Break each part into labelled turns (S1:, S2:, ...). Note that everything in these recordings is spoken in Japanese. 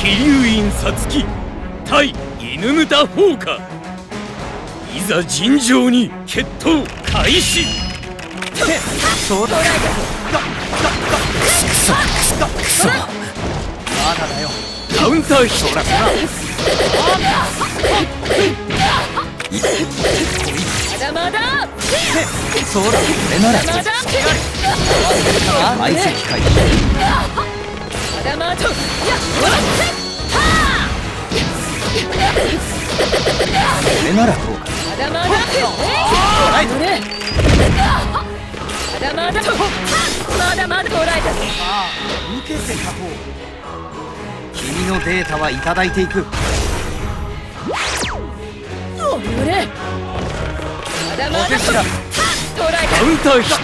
S1: 桐生院皐月対犬牟田砲火、いざ尋常に決闘開始。
S2: そうだ。くそまだだよ。
S1: カウンターヒット。
S3: まだ
S2: そうだ、これなら相席開始。
S3: まだまだこ
S2: れならどうか。
S3: まだまだまだまだまだまだ捉えた。
S2: 受けてかこう。君のデータはいただいていく。
S3: 乗れ。まだまだ捉えた。
S1: カウンターヒット。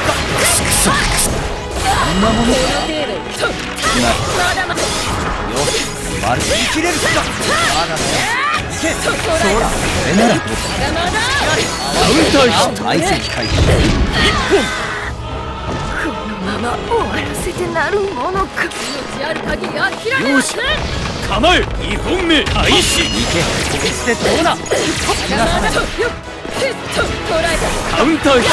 S2: あんなものか。
S3: この程度。まだまだ。
S2: よし、丸いきれるか。まだだよ。いけ。そうだ、これならどうか。
S3: まだまだ。
S1: カウンターヒット。
S2: 相席開始。
S1: 一本。
S3: このまま終わらせてなるものか。命ある限り諦めません。
S1: 構え、2本目開始。
S2: いけ、こいつでどうだ。
S3: まだまだ。よっ。捉えた。
S1: カウンターヒッ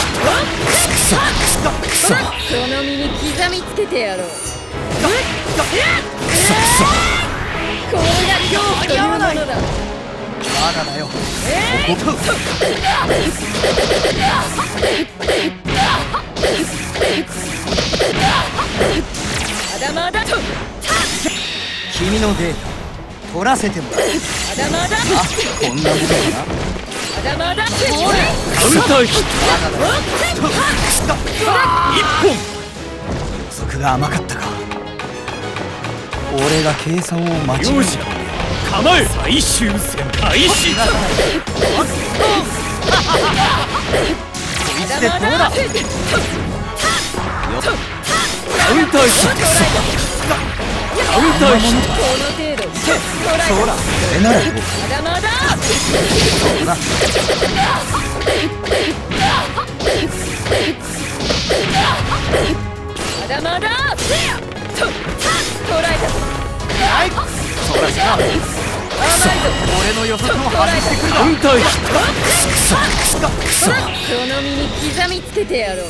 S3: その身に刻みつけてやろう。これが恐怖というものだ。
S2: まだだよ。ここ
S3: まだまだと。
S2: 君のデータ取らせてもらう。
S3: まだまだ。
S2: こんなものだな。
S3: まだまだ。
S1: ト。カウンターヒット。一本。
S2: 予測が甘かったか。俺が計算を間違え
S1: よし、構え、最終戦開始。
S2: こいつでどうだ。
S1: カウンターヒット。カウンターヒット。
S3: この程度。
S2: そうだ、これならどうか。
S3: まだまだ。
S2: そうだ。
S3: まだまだ。捉えた。
S2: はい、そうださ。俺の予測を外してくる。
S1: カウンターヒッ
S3: その身に刻みつけてやろう。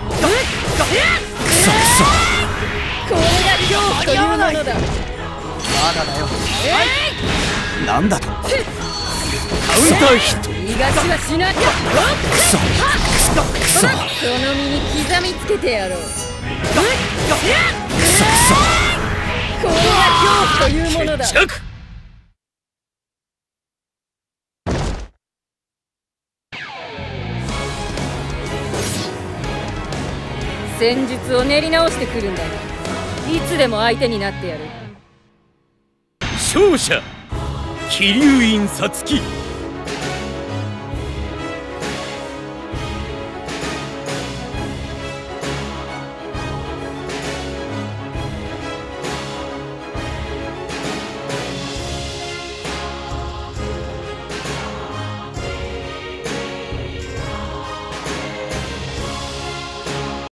S3: これが恐怖というものだ。
S2: まだだよ。なんだと。
S1: ト。カウンターヒット。
S3: 逃がしはしない。その身に刻みつけてやろう。これが恐怖というものだ。
S1: 決着。
S3: 戦術を練り直してくるんだ。いつでも相手になってやる。
S1: 勝者桐生院皐月